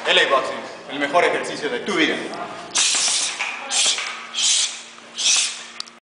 LA Boxing, el mejor ejercicio de tu vida.